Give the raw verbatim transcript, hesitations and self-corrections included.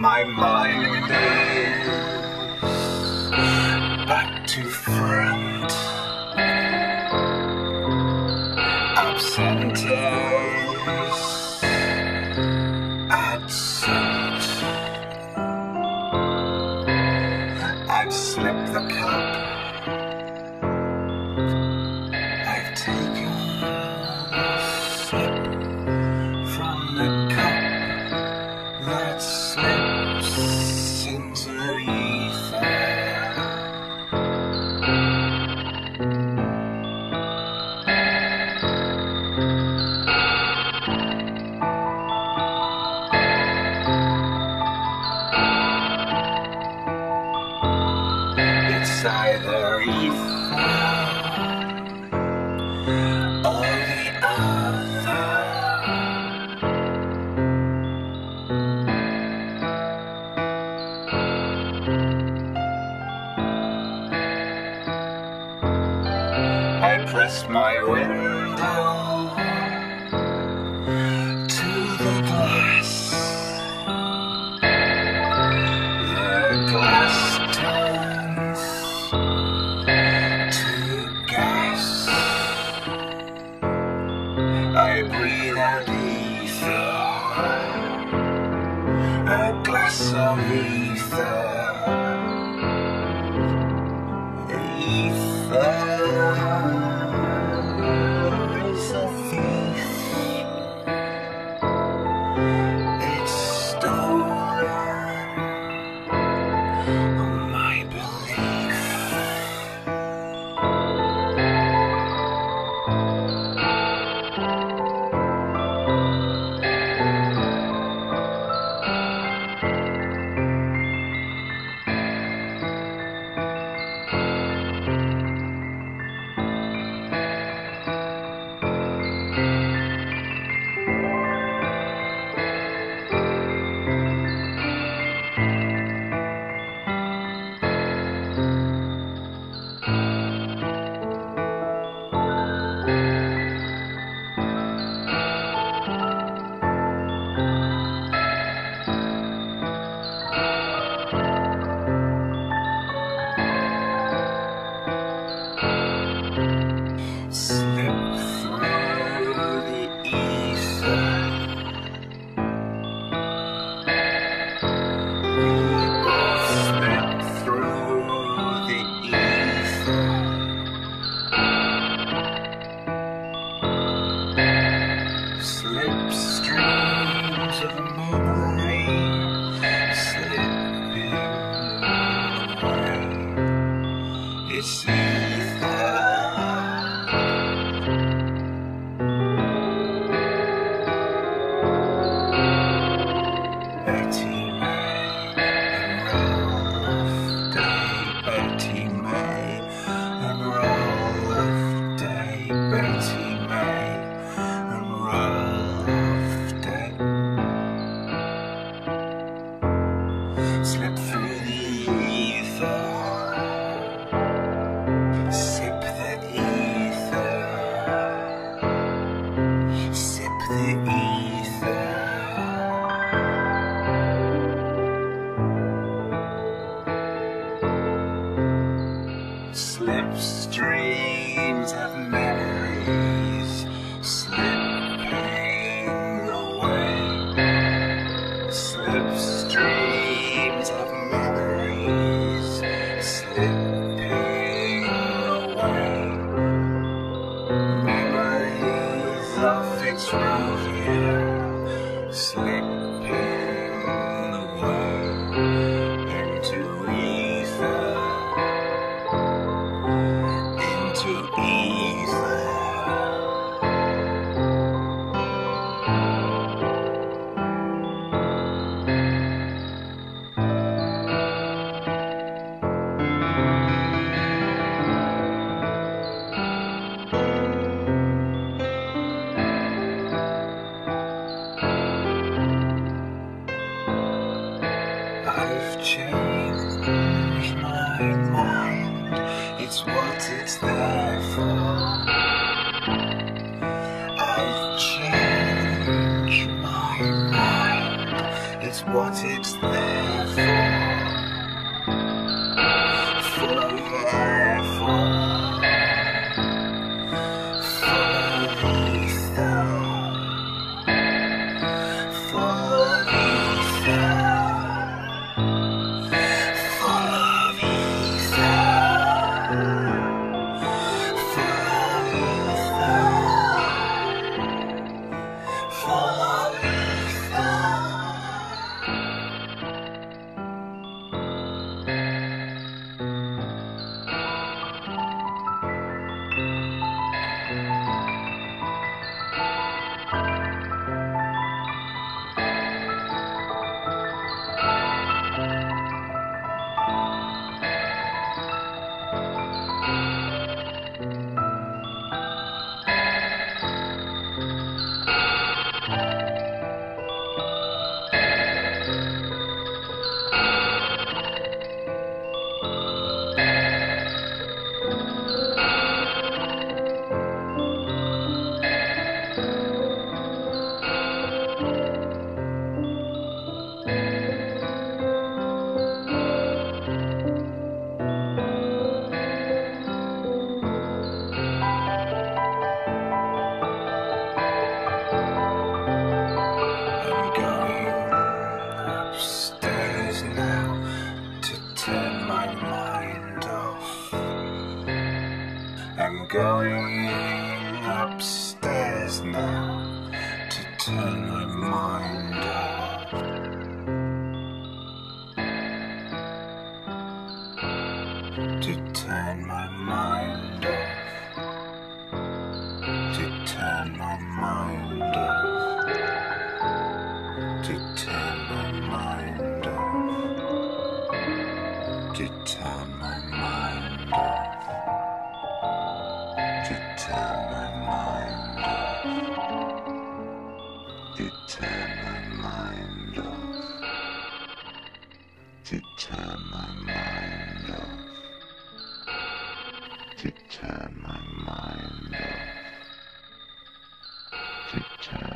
my mind is back to front, absent days, absent. I've slipped the cup, I've taken a sip from the cup that slips into the ether. It's either ether or the other. I pressed my window to the glass. The glass turns to gas. I breathe out ether, a glass of ether. Ether is a thief. It's stolen my belief. Slipstreams of memory slipping away. It's ether. Betty May and Rolf Day. Betty May and Rolf Day. Betty May and Rolf Day. Slip through the ether, sip the ether, sip the ether. Slipstreams of memories slipping away. Slipstreams of memories slipping away. Memories of Fitzrovia slipping away into ether, into ether. I've changed my mind, it's what it's there for. I've changed my mind, it's what it's there for. Forever. I'm going upstairs now to turn my mind off. To turn my mind off. To turn my mind off. To turn my mind off. To turn my mind off. To turn my mind off. To turn my mind off. To turn my mind off. To turn my mind off. To turn